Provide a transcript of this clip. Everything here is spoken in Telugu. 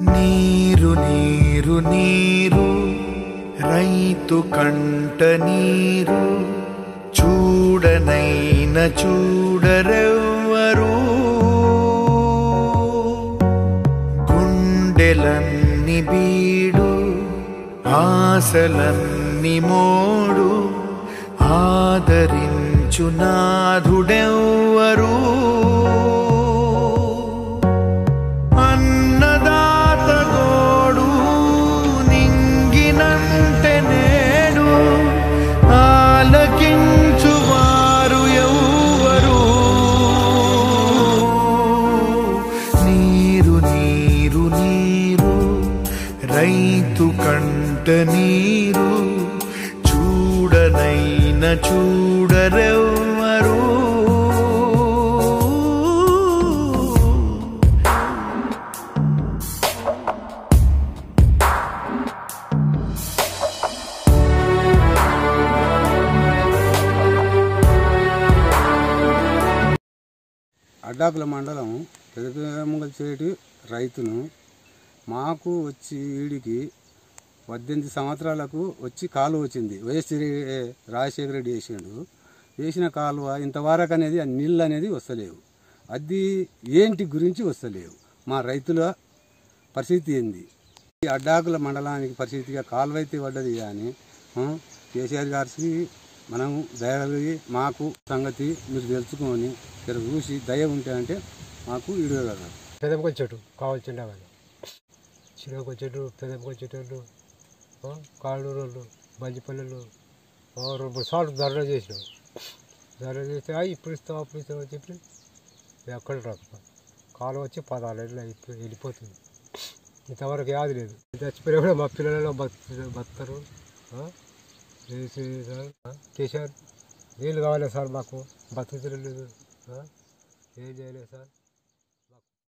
నీరు నీరు నీరు రైతు కంట నీరు చూడనైన చూడరెవ్వరు గుండెలన్ని బీడు ఆశలన్ని మోడు ఆదరించు నాథుడెవ్వరు అన్నదాత గోడు నింగినంటే నేడు ఆలకించు వారు ఎవ్వరు నీరు నీరు నీరు రైతు కంట నీరు చూడనైన చూడరెవ్వరు అడ్డాకుల మండలం పెదముగల్చేటి రైతును మాకు వచ్చి వీడికి 18 సంవత్సరాలకు వచ్చి కాలువ వచ్చింది. వైఎస్ రాజశేఖర రెడ్డి వేసిన కాలువ ఇంతవరకు అనేది ఆ నీళ్ళు అనేది వస్తలేవు. అది ఏంటి గురించి వస్తలేవు. మా రైతుల పరిస్థితి ఏంది? ఈ అడ్డాకుల మండలానికి పరిస్థితిగా కాలువ అయితే పడ్డది. కానీ కేసీఆర్ గారికి మనం దయగలిగి మాకు సంగతి మీరు తెలుసుకొని ఇక్కడ చూసి దయ ఉంటే అంటే మాకు ఇడగలరు. పెదముకొచ్చేటు కావాల్సిండే వాళ్ళు చిన్నకొచ్చేటు పెదముకొచ్చేటోళ్ళు కాళ్ళూరోళ్ళు బంజిపల్లెలు 2-3 సార్లు ధర్నా చేసినాం. ధర్నా చేస్తే ఇప్పుడు ఇస్తాం అప్పుడు ఇస్తాం అని చెప్పి ఎక్కడ రాక కాలం వచ్చి 14 ఏళ్ళు వెళ్ళిపోతుంది. ఇంతవరకు యాది లేదు. చచ్చిపోయినా కూడా మా పిల్లలలో బతుకుతారు. కేసీఆర్ నీళ్ళు కావాలి సార్, మాకు బతుకుతలేదు. ఏం చేయలేదు సార్.